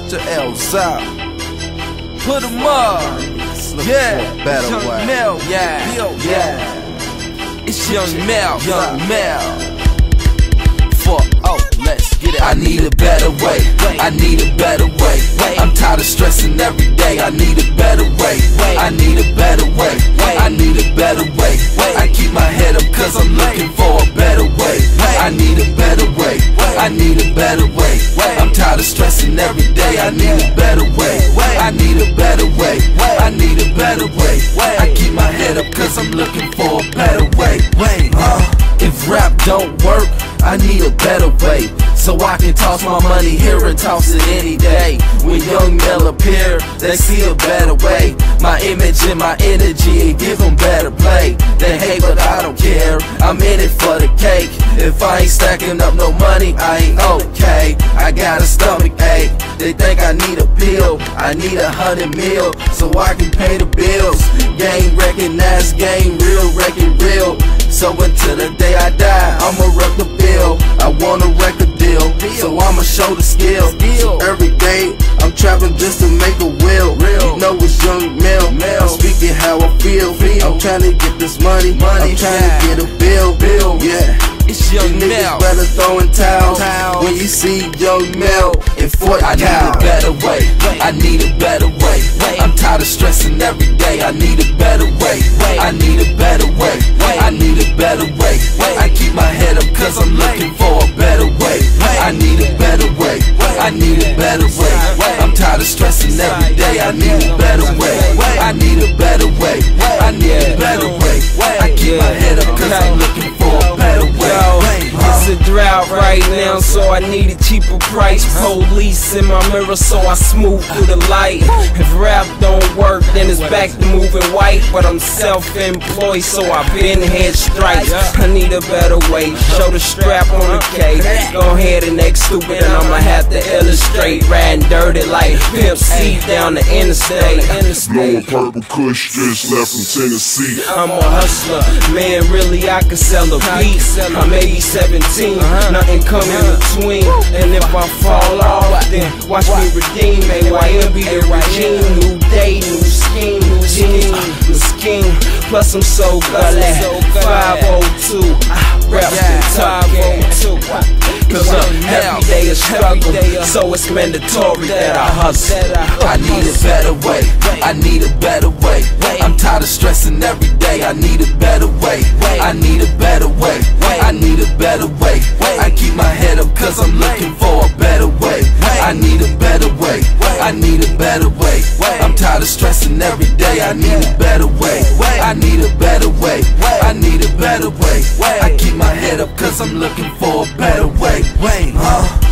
Put your L's out. Put them up. Yeah. Betterway. Mel. Yeah. It's Young Mel. Let's get it. I need a better way. I need a better way. I'm tired of stressing every day. I need a better way. I need a better way. I need a better way. I keep my head up cause I'm looking for a better way. I need a better way. I need a better way. I'm tired of stressing every day. I need a better way. I need a better way. I need a better way. I keep my head up cause I'm looking for a better way. If rap don't work, I need a better way, so I can toss my money here and toss it any day. When Young Mel appear, they see a better way. My image and my energy and give them better play. They hate but I don't care, I'm in it for the cake. If I ain't stacking up no money, I ain't okay. I got a stomach ache, they think I need a pill. I need 100 mil, so I can pay the bills. Game recognized, game real, wrecking real. So until the day I die, I'ma rep the bill. I want a record deal, so I'ma show the skill. So every day, I'm trapping just to make a will. You know it's Young Mel, I'm speaking how I feel. I'm trying to get this money, I'm trying to get a bill. Yeah, it's Young Mel. Better throwing towels when you see Young Mel in Fort I need a better way. I need a better way. I'm tired of stressing every day. I need a better way. I need a better way. I need a better way. I keep my head up cause I'm looking for a better way. I need a better way. I need a better way. I'm tired of stressing every day. I need a better way. I need a better way. I need a better way. I keep my head up cause I'm looking for a better way. It's a drought right now, so I need a cheaper price. Police in my mirror, so I smooth through the light. If rap don't work, then it's back to moving white. But I'm self-employed, so I've been head stripes. I need a better way. Show the strap on the K. Go ahead and act stupid, and I'ma have to illustrate. Riding dirty like Pimp C down the interstate. Blowing purple kush, just left from Tennessee. I'm a hustler, man, really I could sell a beat. I'm maybe 17, nothing come in between. And if I fall off, then watch me redeem. AYM be the regime. New day, new scheme, new team, new scheme. Plus I'm so gully. 502, rap the 502. Cause every day is struggle, so it's mandatory that I hustle. I need a better way. I need a better way. I'm tired of stressing every day. I need a better way. I need a better way. I need a better way. I keep my head up cause I'm looking for a better way. I need a better way. I need a better way. I'm tired of stressing every day. I need a better way. I need a better way. I need a better way. I keep my head up cause I'm looking for a better way.